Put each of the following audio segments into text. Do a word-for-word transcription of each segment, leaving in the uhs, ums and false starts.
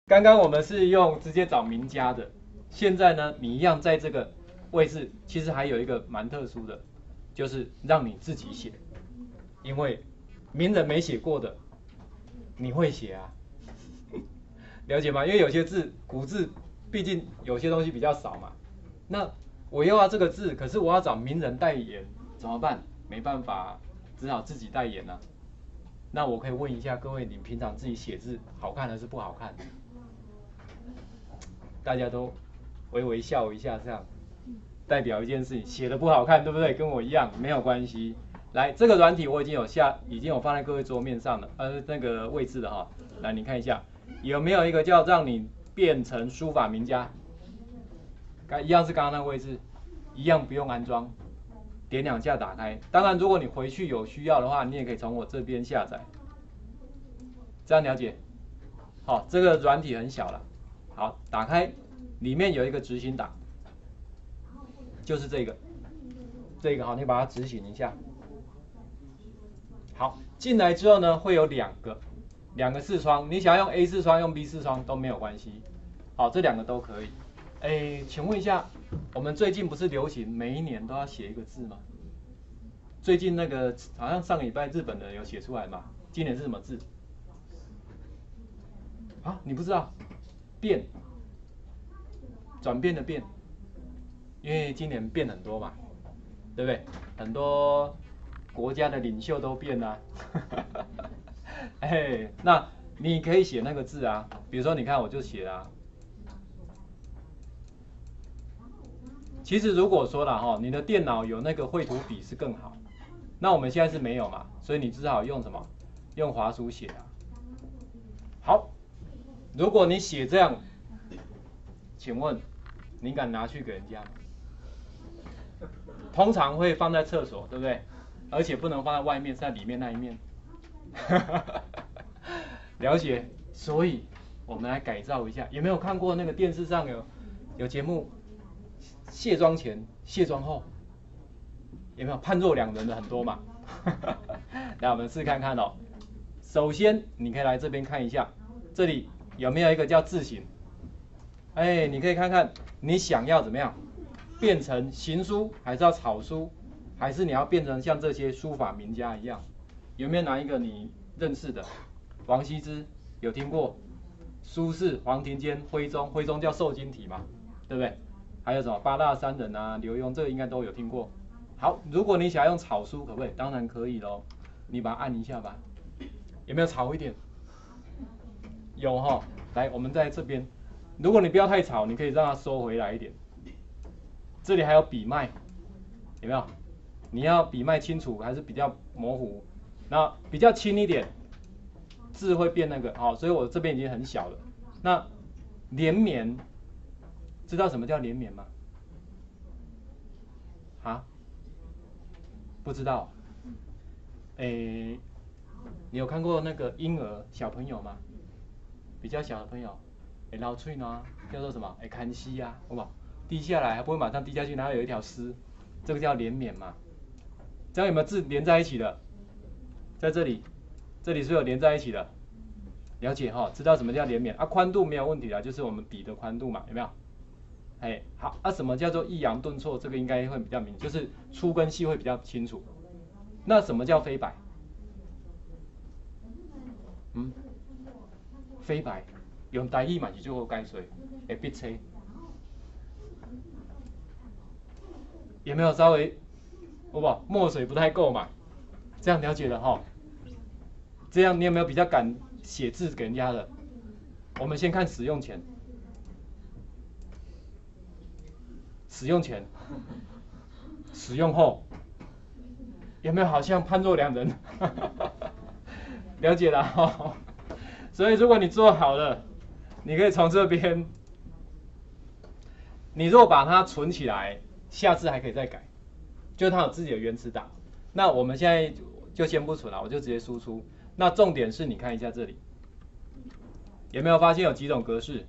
刚刚我们是用直接找名家的，现在呢，你一样在这个位置，其实还有一个蛮特殊的，就是让你自己写，因为名人没写过的，你会写啊，了解吗？因为有些字古字，毕竟有些东西比较少嘛，那我又要这个字，可是我要找名人代言，怎么办？没办法，只好自己代言啊。那我可以问一下各位，你平常自己写字好看还是不好看？大家都微微笑一下，这样代表一件事情，写的不好看，对不对？跟我一样，没有关系。来，这个软体我已经有下，已经有放在各位桌面上了，呃，那个位置的哈。来，你看一下，有没有一个叫让你变成书法名家？一样是刚刚那个位置，一样不用安装，点两下打开。当然，如果你回去有需要的话，你也可以从我这边下载。这样了解？好，这个软体很小了。好，打开，里面有一个执行档，就是这个，这个好，你把它执行一下。好，进来之后呢，会有两个两个视窗，你想要用 A 视窗、用 B 视窗都没有关系。好，这两个都可以。哎，请问一下，我们最近不是流行每一年都要写一个字吗？最近那个好像上个礼拜日本的有写出来嘛？今年是什么字？啊，你不知道？变，转变的变，因为今年变很多嘛，对不对？很多国家的领袖都变啦、啊。哎，那你可以写那个字啊，比如说你看我就写啊。其实如果说了哈，你的电脑有那个绘图笔是更好。那我们现在是没有嘛，所以你只好用什么？用滑鼠写啊。好，如果你写这样，请问你敢拿去给人家吗？通常会放在厕所，对不对？而且不能放在外面，是在里面那一面。了解，所以我们来改造一下。有没有看过那个电视上有有节目？卸妆前、卸妆后，有没有判若两人的很多嘛？来，我们试看看哦。首先，你可以来这边看一下，这里有没有一个叫字形？哎，你可以看看你想要怎么样，变成行书，还是要草书，还是你要变成像这些书法名家一样？有没有哪一个你认识的？王羲之有听过？苏轼、黄庭坚、徽宗，徽宗叫瘦金体嘛，对不对？还有什么八大山人啊、刘墉，这个应该都有听过。好，如果你想要用草书，可不可以？当然可以咯。你把它按一下吧。有没有吵一点？有哈。来，我们在这边。如果你不要太吵，你可以让它收回来一点。这里还有笔脉，有没有？你要笔脉清楚还是比较模糊？那比较轻一点，字会变那个。好，所以我这边已经很小了。那连绵。知道什么叫连绵吗？啊？不知道。诶，你有看过那个婴儿小朋友吗？比较小的朋友，诶，老脆呢，叫做什么？诶，看息呀，好不好？滴下来还不会马上滴下去，然后有一条丝，这个叫连绵嘛。这样有没有字连在一起的？在这里，这里是有连在一起的。了解哈，知道什么叫连绵啊？宽度没有问题啦，就是我们笔的宽度嘛，有没有？哎，好，啊，什么叫做抑扬顿挫？这个应该会比较明，就是粗跟细会比较清楚。那什么叫飞白？嗯，飞白用台语嘛是最好解说，会笔车。有没有稍微，好不好？墨水不太够嘛？这样了解了哈。这样你有没有比较敢写字给人家的？我们先看使用前。使用前，使用后，有没有好像判若两人？了解了哈。所以如果你做好了，你可以从这边，你如果把它存起来，下次还可以再改，就是它有自己的原始档。那我们现在就先不存了，我就直接输出。那重点是你看一下这里，有没有发现有几种格式？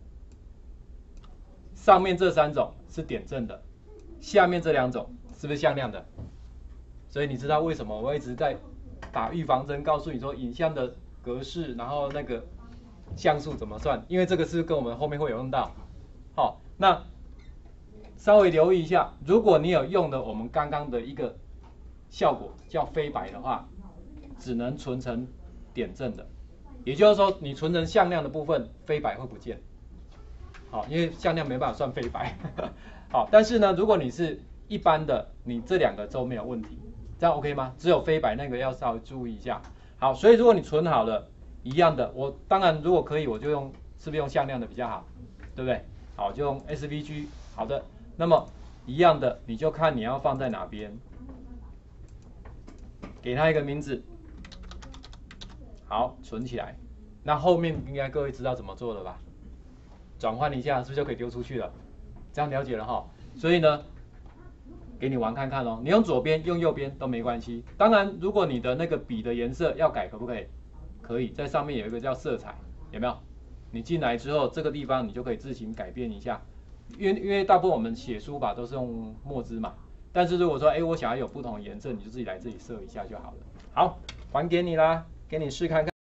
上面这三种是点阵的，下面这两种是不是向量的？所以你知道为什么我一直在打预防针，告诉你说影像的格式，然后那个像素怎么算，因为这个是跟我们后面会有用到。好，那稍微留意一下，如果你有用的我们刚刚的一个效果叫飞白的话，只能存成点阵的，也就是说你存成向量的部分，飞白会不见。好，因为向量没办法算飞白。好，但是呢，如果你是一般的，你这两个都没有问题，这样 OK 吗？只有飞白那个要稍微注意一下。好，所以如果你存好了，一样的，我当然如果可以，我就用是不是用向量的比较好，对不对？好，就用 S V G。好的，那么一样的，你就看你要放在哪边，给它一个名字，好，存起来。那后面应该各位知道怎么做了吧？转换一下，是不是就可以丢出去了？这样了解了哈。所以呢，给你玩看看哦。你用左边，用右边都没关系。当然，如果你的那个笔的颜色要改，可不可以？可以，在上面有一个叫色彩，有没有？你进来之后，这个地方你就可以自行改变一下。因为因为大部分我们写书法都是用墨汁嘛，但是如果说哎我想要有不同颜色，你就自己来这里设一下就好了。好，还给你啦，给你试看看。